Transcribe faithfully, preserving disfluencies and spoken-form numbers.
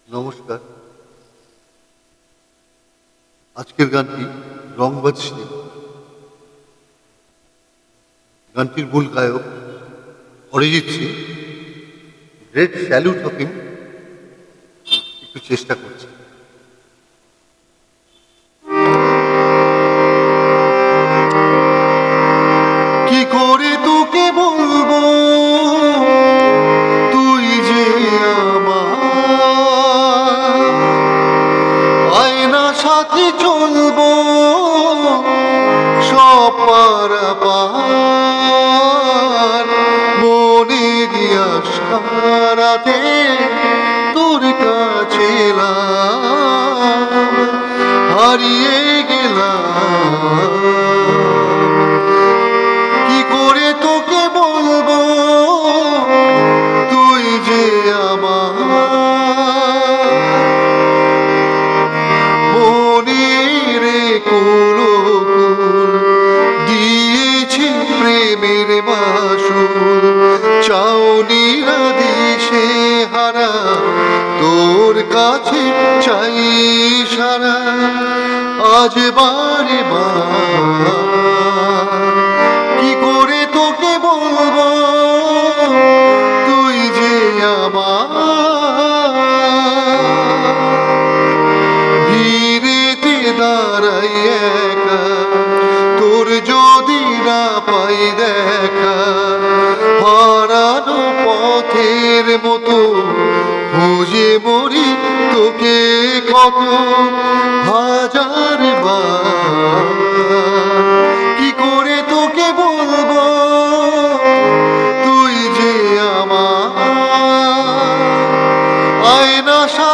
নমস্কার। আজকের গানটি রংবাজ সিনেমা। গানটির মূল গায়ক Arijit Singh. Great salute of him. একটু চেষ্টা করছি। কি করে তোকে বলবো তুই যে আমার আয়না সাথে চলবো সব পারাপার মনের আশারাতে তোর কাছে এলাম হারিয়ে গেলাম। কি করে তোকে বলবো তুই যে আমার মনের কোনো দিয়েছে প্রেমের বাসুর চাউনিরা দিশে হারা তোর কাছে চাই সারা আজ বারে বার। কি করে তোকে বলবো তুই যে আমার ভিড়েতে দাঁড়াই একা তোর যদি না পাই দেখা হারানো পথের মতো খুঁজে মরি তোকে কত হাজার বার। কি করে তোকে বলবো তুই যে আমার আয়না